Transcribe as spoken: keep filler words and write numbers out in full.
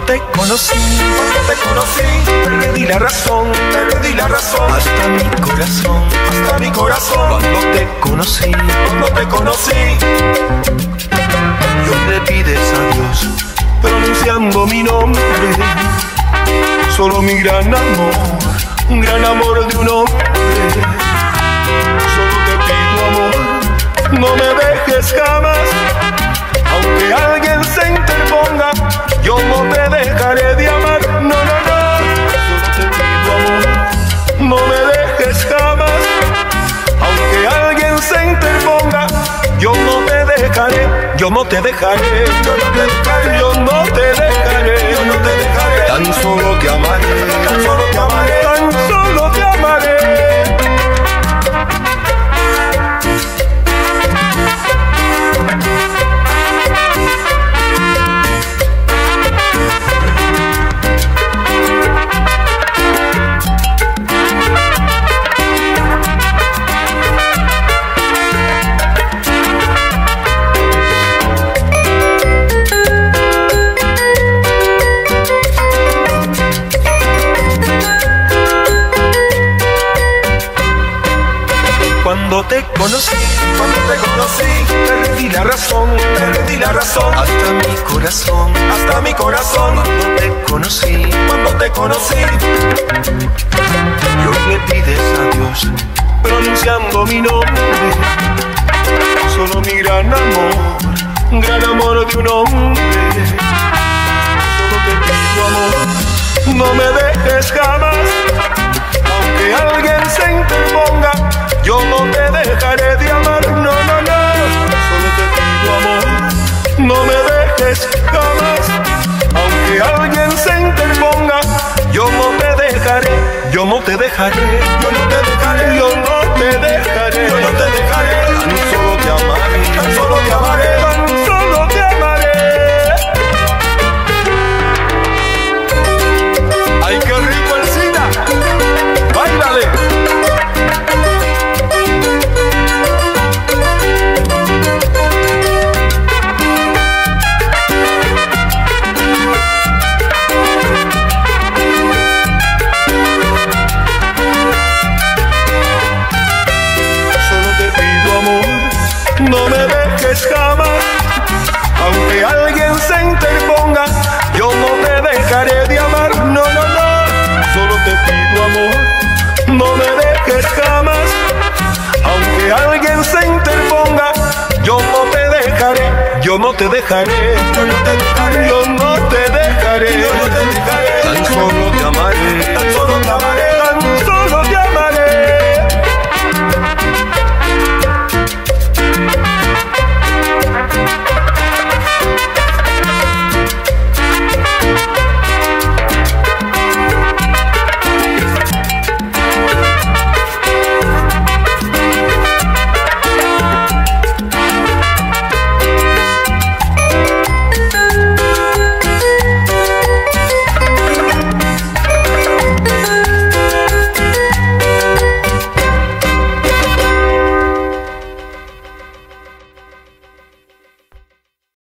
Cuando te conocí, cuando te conocí, perdí la razón, perdí la razón, hasta mi corazón, hasta mi corazón. Cuando te conocí, cuando te conocí, Dios le pides a Dios, pronunciando mi nombre, solo mi gran amor, un gran amor de un hombre. Solo te pido amor, no me dejes jamás, aunque alguien se interponga, yo no te dejaré de amar, no, no, no. Solo te pido amor, no me dejes jamás, aunque alguien se interponga, yo no te dejaré, yo no te dejaré, yo no te dejaré, yo no te dejaré, yo no te dejaré, tan solo te amaré, tan solo te amaré, tan solo te amaré. Cuando te conocí, cuando te conocí, perdí la razón, perdí la razón, hasta mi corazón, hasta mi corazón. Cuando te conocí, cuando te conocí, Dios le pides a Dios, pronunciando mi nombre, solo mi gran amor, un gran amor de un hombre. Solo te pido amor, no me dejes jamás, aunque alguien se interponga, yo no te dejaré de amar, no, no, no. Solo te pido amor, no me dejes jamás, aunque alguien se interponga, yo no te dejaré, yo no te dejaré, yo no te dejaré, yo no te dejaré, yo no te dejaré, tan solo te amaré, tan solo te amaré, tan solo te amaré. ¡Ay, qué rico el SIDA! ¡Báilale! No me dejes jamás, aunque alguien se interponga, yo no te dejaré de amar, no, no, no. Solo te pido amor, no me dejes jamás, aunque alguien se interponga, yo no te dejaré, yo no te dejaré, yo no te dejaré, yo no te dejaré, yo no te dejaré, tan solo te amaré, tan solo te amaré, tan solo